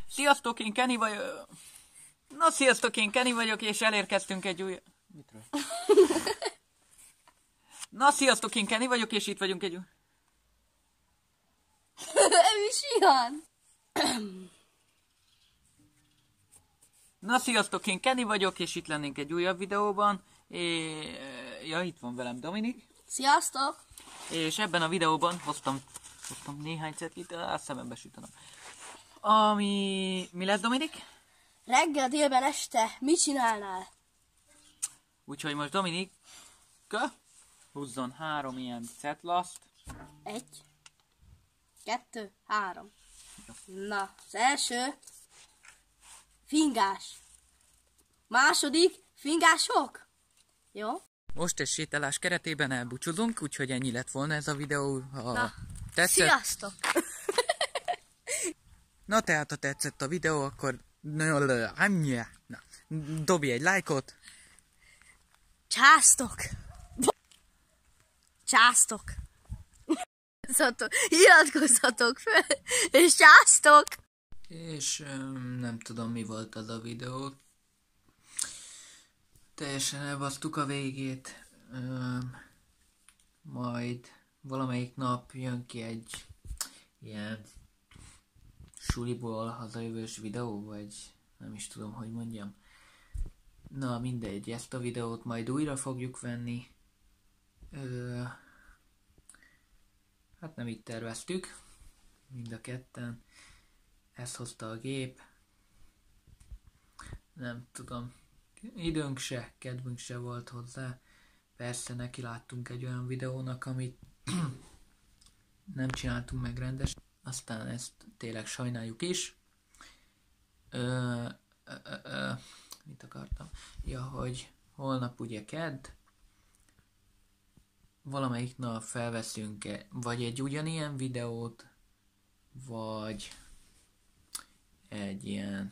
Sziasztok, én Kenny vagyok. Na, sziasztok, én Kenny vagyok, és elérkeztünk egy új... Mitről? Na, sziasztok, én Kenny vagyok, és itt vagyunk egy új... Mi is ilyen? Na, sziasztok, én Kenny vagyok, és itt lennénk egy újabb videóban. Ja, itt van velem Dominik. Sziasztok! És ebben a videóban hoztam néhány cetlit, a szemembe sütöm. Mi lesz, Dominik? Reggel, délben, este mit csinálnál? Úgyhogy most Dominik húzzon 3 ilyen cetlaszt. 1, 2, 3. Na, az első fingás. Második fingások. Jó? Most egy sétálás keretében elbúcsúzunk, úgyhogy ennyi lett volna ez a videó. Ha Na, tetszett. sziasztok! Na tehát, ha tetszett a videó, akkor dobj egy lájkot. Császtok! Császtok! Iratkozzatok fel, és császtok! És nem tudom, mi volt az a videó. Teljesen elbasztuk a végét. Majd valamelyik nap jön ki egy ilyen suliból hazajövős videó, vagy nem is tudom, hogy mondjam. Na mindegy, ezt a videót majd újra fogjuk venni. Hát nem így terveztük, mind a ketten. Ezt hozta a gép. Nem tudom, időnk se, kedvünk se volt hozzá. Persze neki láttunk egy olyan videónak, amit nem csináltunk meg rendesen. Aztán ezt tényleg sajnáljuk is. Mit akartam? Ja, hogy holnap ugye kedd. Valamelyik nap felveszünk vagy egy ugyanilyen videót, vagy egy ilyen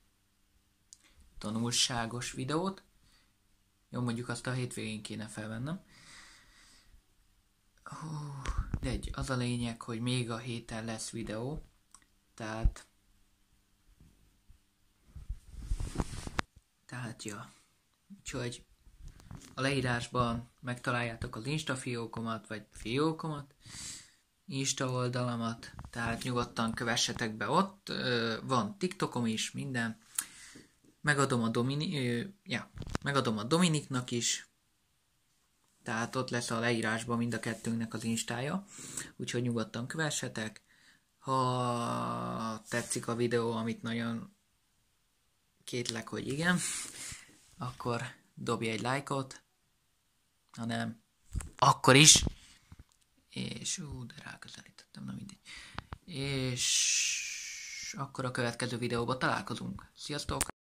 tanulságos videót. Jó, mondjuk azt a hétvégén kéne felvennem. De az a lényeg, hogy még a héten lesz videó. Tehát ja. Úgyhogy a leírásban megtaláljátok az Insta fiókomat, vagy fiókomat, Insta oldalamat, tehát nyugodtan kövessetek be ott. Van TikTokom is, minden. Megadom a Dominiknak is. Tehát ott lesz a leírásban mind a kettőnknek az Instája. Úgyhogy nyugodtan kövessetek. Ha tetszik a videó, amit nagyon kétlek, hogy igen, akkor dobj egy lájkot. Ha nem, akkor is. És de ráközelítettem, na mindegy. És akkor a következő videóban találkozunk. Sziasztok!